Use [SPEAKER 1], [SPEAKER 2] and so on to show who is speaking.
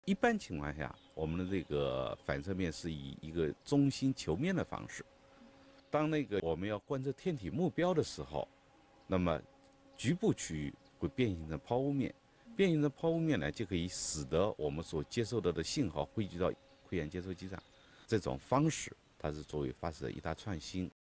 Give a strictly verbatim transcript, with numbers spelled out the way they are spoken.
[SPEAKER 1] 一般情况下，我们的这个反射面是以一个中心球面的方式。当那个我们要观测天体目标的时候，那么局部区域会变形成抛物面，变形成抛物面呢，就可以使得我们所接收到的信号汇聚到窥眼接收机上。这种方式，它是作为发射的一大创新。